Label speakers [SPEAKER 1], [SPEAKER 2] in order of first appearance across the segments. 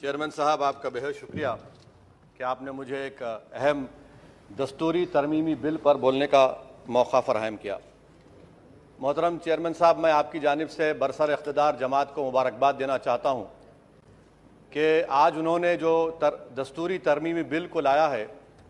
[SPEAKER 1] Chairman साहब, आपका बेहद शुक्रिया कि आपने मुझे एक अहम दस्तूरी तरमीमी बिल पर बोलने का मौका फराहम किया। मोहतरम चेयरमैन साहब, मैं आपकी जानिब से बरसर इख्तिदार जमात को मुबारकबाद देना चाहता हूँ कि आज उन्होंने जो दस्तूरी तरमीमी बिल को लाया है,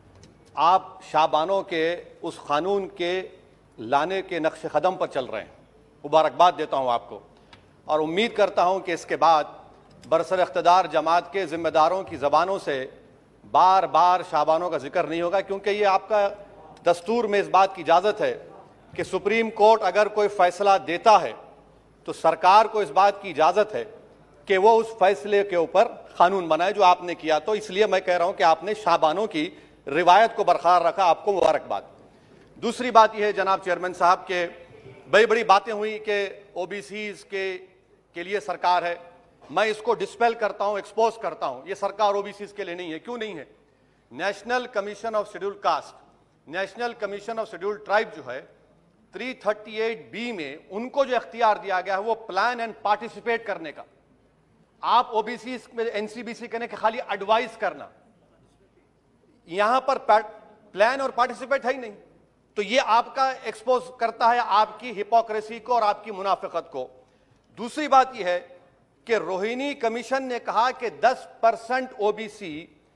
[SPEAKER 1] आप शाबानों के उस कानून के लाने के नक्श कदम पर चल रहे हैं। मुबारकबाद देता हूँ आपको और उम्मीद करता हूँ कि इसके बाद बरसर इख्तिदार जमात के ज़िम्मेदारों की ज़बानों से बार बार शाबानों का जिक्र नहीं होगा, क्योंकि ये आपका दस्तूर में इस बात की इजाज़त है कि सुप्रीम कोर्ट अगर कोई फ़ैसला देता है तो सरकार को इस बात की इजाज़त है कि वो उस फैसले के ऊपर कानून बनाए, जो आपने किया। तो इसलिए मैं कह रहा हूँ कि आपने शाबानों की रिवायत को बरकरार रखा, आपको मुबारकबाद। दूसरी बात यह है जनाब चेयरमैन साहब के बड़ी बड़ी बातें हुई कि ओबीसीज के लिए सरकार है। मैं इसको डिस्पेल करता हूं, एक्सपोज करता हूं। ये सरकार ओबीसीज के लिए नहीं है। क्यों नहीं है? National commission of scheduled caste, national commission of scheduled tribe जो है 338B में उनको जो इख्तियार दिया गया है वो प्लान एंड पार्टिसिपेट करने का। आप ओबीसी में एनसीबीसी कहने के खाली एडवाइस करना, यहां पर प्लान और पार्टिसिपेट है ही नहीं। तो ये आपका एक्सपोज करता है आपकी हिपोक्रेसी को और आपकी मुनाफिकत को। दूसरी बात यह है कि रोहिणी कमीशन ने कहा कि 10% ओबीसी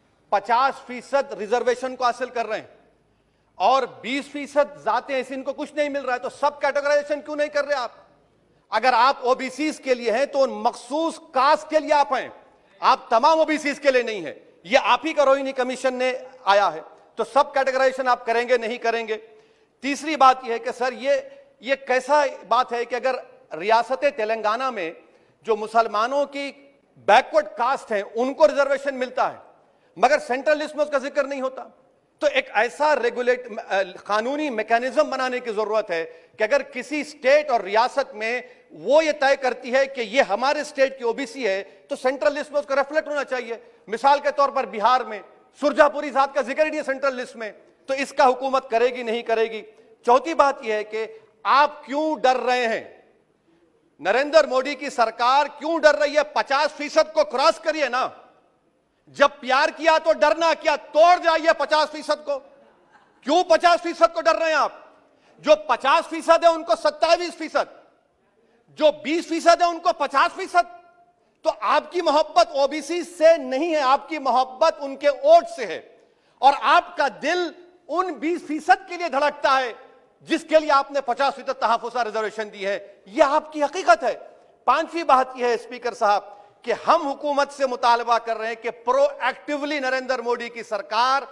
[SPEAKER 1] 50% रिजर्वेशन को हासिल कर रहे हैं और 20% जाते हैं, इनको कुछ नहीं मिल रहा है। तो सब कैटेगराइजेशन क्यों नहीं कर रहे आप? अगर आप ओबीसी के लिए हैं तो मखसूस कास्ट के लिए आप हैं, आप तमाम ओबीसी के लिए नहीं है। ये आप ही का रोहिणी कमीशन ने आया है। तो सब कैटेगराइजेशन आप करेंगे नहीं करेंगे? तीसरी बात यह है कि सर ये कैसा बात है कि अगर रियासत तेलंगाना में जो मुसलमानों की बैकवर्ड कास्ट हैं उनको रिजर्वेशन मिलता है मगर सेंट्रल लिस्ट में उसका जिक्र नहीं होता। तो एक ऐसा कानूनी मैकेनिज्म बनाने की जरूरत है कि अगर किसी स्टेट और रियासत में वो ये तय करती है कि ये हमारे स्टेट की ओबीसी है तो सेंट्रल लिस्ट में उसका रिफ्लेक्ट होना चाहिए। मिसाल के तौर पर बिहार में सुरजापुरी जात का जिक्र ही नहीं है सेंट्रल लिस्ट में, तो इसका हुकूमत करेगी नहीं करेगी। चौथी बात यह है कि आप क्यों डर रहे हैं? नरेंद्र मोदी की सरकार क्यों डर रही है? 50% को क्रॉस करिए ना। जब प्यार किया तो डरना क्या, तोड़ जाइए 50% को। क्यों 50% को डर रहे हैं आप? जो 50% है उनको 27%, जो 20% है उनको 50%। तो आपकी मोहब्बत ओबीसी से नहीं है, आपकी मोहब्बत उनके वोट से है और आपका दिल उन 20% के लिए धड़कता है जिसके लिए आपने 50% तहफ़्फ़ुज़ रिजर्वेशन दी है। यह आपकी हकीकत है। पांचवी बात यह है स्पीकर साहब कि हम हुकूमत से मुतालबा कर रहे हैं कि प्रोएक्टिवली नरेंद्र मोदी की सरकार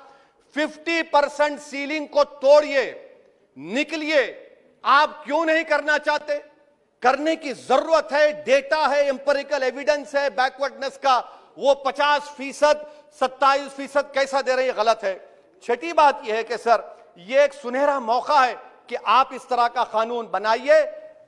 [SPEAKER 1] 50% सीलिंग को तोड़िए, निकलिए। आप क्यों नहीं करना चाहते? करने की जरूरत है, डेटा है, एम्पिरिकल एविडेंस है बैकवर्डनेस का। वो 50%, 27% कैसा दे रहे हैं, गलत है। छठी बात यह है कि सर ये एक सुनहरा मौका है कि आप इस तरह का कानून बनाइए,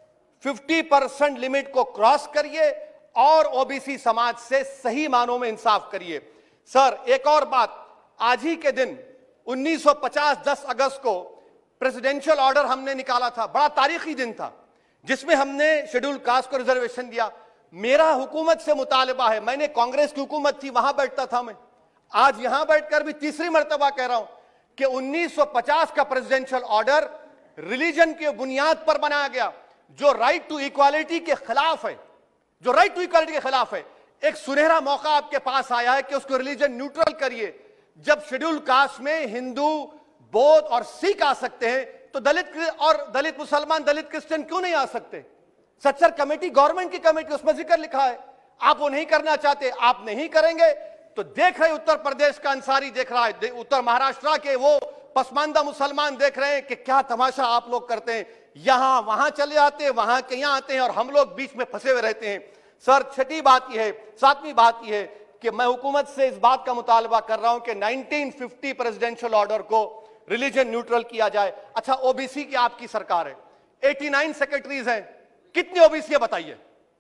[SPEAKER 1] 50% लिमिट को क्रॉस करिए और ओबीसी समाज से सही मानों में इंसाफ करिए। सर एक और बात, आज ही के दिन 1950 10 अगस्त को प्रेसिडेंशियल ऑर्डर हमने निकाला था, बड़ा तारीखी दिन था जिसमें हमने शेड्यूल कास्ट को रिजर्वेशन दिया। मेरा हुकूमत से मुतालबा है, मैंने कांग्रेस की हुकूमत थी वहां बैठता था मैं, आज यहां बैठकर भी तीसरी मर्तबा कह रहा हूं कि 1950 का प्रेसिडेंशियल ऑर्डर रिलीजन की बुनियाद पर बनाया गया जो राइट टू इक्वालिटी के खिलाफ है, जो राइट टू इक्वालिटी के खिलाफ है। एक सुनहरा मौका आपके पास आया है कि उसको रिलीजन न्यूट्रल करिए। जब शेड्यूल कास्ट में हिंदू, बौद्ध और सिख आ सकते हैं तो दलित मुसलमान, दलित क्रिश्चियन क्यों नहीं आ सकते? सच्चर कमेटी गवर्नमेंट की कमेटी, उसमें जिक्र लिखा है। आप वो नहीं करना चाहते, आप नहीं करेंगे तो देख रहे उत्तर प्रदेश का अंसारी देख रहा है, उत्तर महाराष्ट्र के वो पसमानदा मुसलमान देख रहे हैं कि क्या तमाशा आप लोग करते हैं। यहां वहां चले जाते हैं, वहां के यहां आते हैं और हम लोग बीच में फंसे हुए रहते हैं। सर छठी बात यह है, सातवीं बात यह है कि मैं हुकूमत से इस बात का मुतालबा कर रहा हूं कि 1950 प्रेसिडेंशियल ऑर्डर को रिलीजन न्यूट्रल किया जाए। अच्छा, ओबीसी की आपकी सरकार है, 89 सेक्रेटरीज हैं, कितने ओबीसी है बताइए?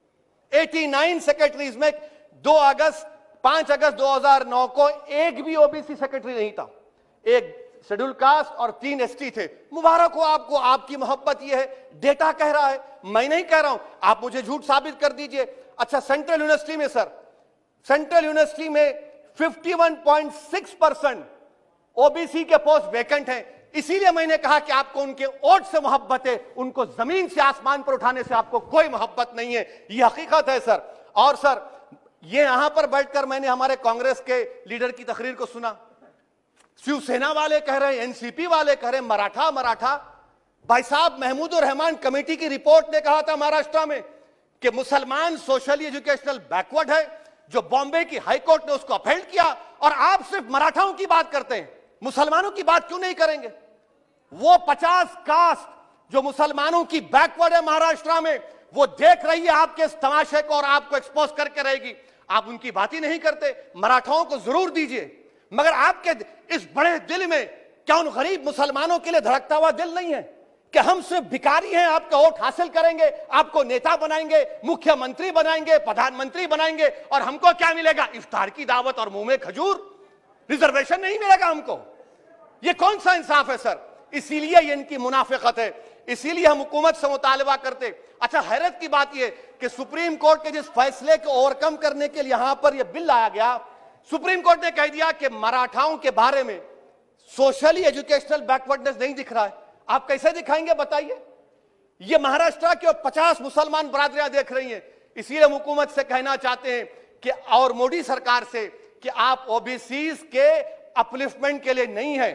[SPEAKER 1] 89 सेक्रेटरीज में 5 अगस्त 2009 को एक भी ओबीसी सेक्रेटरी नहीं था। एक शेड्यूल कास्ट और 3 एसटी थे। मुबारक हो आपको, आपकी मोहब्बत यह है, डेटा कह रहा है, मैं नहीं कह रहा हूं। आप मुझे झूठ साबित कर दीजिए। अच्छा, सेंट्रल यूनिवर्सिटी में सर सेंट्रल यूनिवर्सिटी में 51.6% ओबीसी के पोस्ट वैकेंट हैं। इसीलिए मैंने कहा कि आपको उनके वोट से मोहब्बत है, उनको जमीन से आसमान पर उठाने से आपको कोई मोहब्बत नहीं है। ये हकीकत है सर। और सर, ये यहां पर बैठकर मैंने हमारे कांग्रेस के लीडर की तकरीर को सुना। शिवसेना वाले कह रहे हैं, एनसीपी वाले कह रहे हैं मराठा मराठा। भाई साहब, महमूद रहमान कमेटी की रिपोर्ट ने कहा था महाराष्ट्र में कि मुसलमान सोशली एजुकेशनल बैकवर्ड है, जो बॉम्बे की हाईकोर्ट ने उसको अपहेल्ड किया। और आप सिर्फ मराठाओं की बात करते हैं, मुसलमानों की बात क्यों नहीं करेंगे? वो 50 कास्ट जो मुसलमानों की बैकवर्ड है महाराष्ट्र में, वो देख रही है आपके इस तमाशे को और आपको एक्सपोज करके रहेगी। आप उनकी बात ही नहीं करते। मराठाओं को जरूर दीजिए, मगर आपके इस बड़े दिल में क्या उन गरीब मुसलमानों के लिए धड़कता हुआ दिल नहीं है कि हम सिर्फ भिखारी हैं, आपका वोट हासिल करेंगे, आपको नेता बनाएंगे, मुख्यमंत्री बनाएंगे, प्रधानमंत्री बनाएंगे, और हमको क्या मिलेगा? इफ्तार की दावत और मुंह में खजूर, रिजर्वेशन नहीं मिलेगा हमको। ये कौन सा इंसाफ है सर? इसीलिए ये इनकी मुनाफिकत है, इसीलिए हम हुकूमत से मुतालबा करते। अच्छा, हैरत की बात यह कि सुप्रीम कोर्ट के जिस फैसले को ओवरकम करने के लिए यहां पर यह बिल लाया गया, सुप्रीम कोर्ट ने कह दिया कि मराठाओं के बारे में सोशली एजुकेशनल बैकवर्डनेस नहीं दिख रहा है। आप कैसे दिखाएंगे बताइए? ये महाराष्ट्र के 50 मुसलमान बरादरियां देख रही हैं। इसीलिए हम हुकूमत से कहना चाहते हैं कि, और मोदी सरकार से, कि आप ओबीसीज के अपलिफ्टमेंट के लिए नहीं हैं,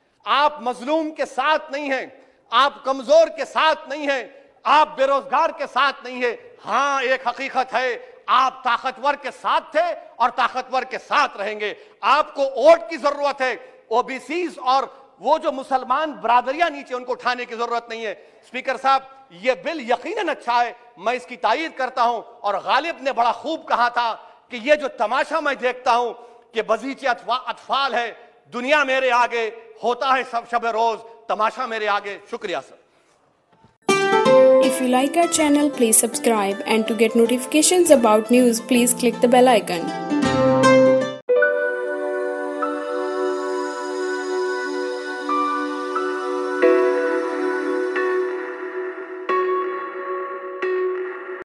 [SPEAKER 1] आप मजलूम के साथ नहीं हैं, आप कमजोर के साथ नहीं हैं, आप बेरोजगार के साथ नहीं है। हां, एक हकीकत है, आप ताकतवर के साथ थे और ताकतवर के साथ रहेंगे। आपको वोट की जरूरत है। ओबीसीज और वो जो मुसलमान बरादरियां नीचे, उनको उठाने की जरूरत नहीं है। स्पीकर साहब, यह बिल यकीनन अच्छा है, मैं इसकी तारीफ करता हूं। और गालिब ने बड़ा खूब कहा था कि यह जो तमाशा मैं देखता हूं कि बगीचे अतफाल है, दुनिया मेरे आगे, होता है सब शब रोज तमाशा मेरे आगे। शुक्रिया sir.
[SPEAKER 2] If you like our channel, please subscribe, and to get notifications about news, please click the bell icon.